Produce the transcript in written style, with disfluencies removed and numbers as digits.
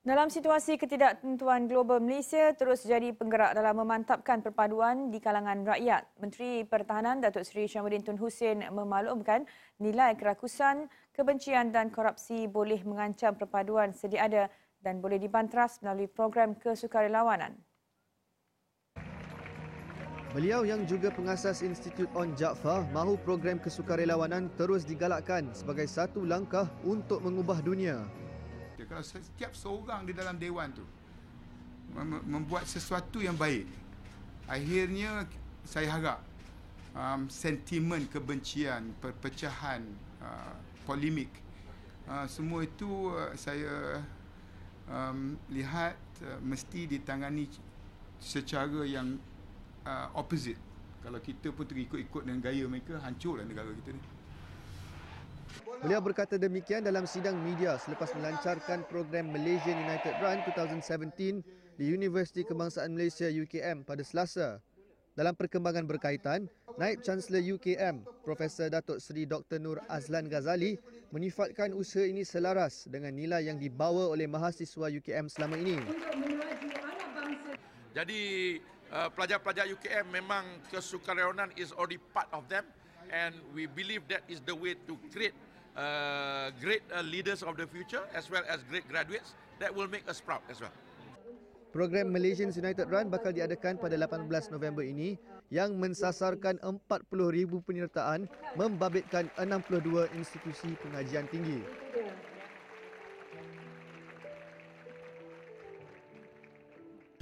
Dalam situasi ketidaktentuan global, Malaysia terus jadi penggerak dalam memantapkan perpaduan di kalangan rakyat. Menteri Pertahanan Datuk Seri Syamsuddin Tun Hussein memaklumkan nilai kerakusan, kebencian dan korupsi boleh mengancam perpaduan sedia ada dan boleh dibanteras melalui program kesukarelawanan. Beliau yang juga pengasas Institut On Jaafar mahu program kesukarelawanan terus digalakkan sebagai satu langkah untuk mengubah dunia. Kalau setiap seorang di dalam dewan tu membuat sesuatu yang baik, akhirnya saya harap sentimen kebencian, perpecahan, polemik, semua itu saya lihat mesti ditangani secara yang opposite. Kalau kita pun terikut-ikut dengan gaya mereka, hancurlah negara kita ni. Beliau berkata demikian dalam sidang media selepas melancarkan program Malaysian United Run 2017 di Universiti Kebangsaan Malaysia UKM pada Selasa. Dalam perkembangan berkaitan, Naib Chancellor UKM, Profesor Datuk Seri Dr. Nur Azlan Ghazali menyifatkan usaha ini selaras dengan nilai yang dibawa oleh mahasiswa UKM selama ini. Jadi pelajar-pelajar UKM memang kesukarelawanan is already part of them, and we believe that is the way to create great leaders of the future as well as great graduates that will make us proud as well. Program Malaysian United Run bakal diadakan pada 18 November ini yang mensasarkan 40,000 penyertaan membabitkan 62 institusi pengajian tinggi.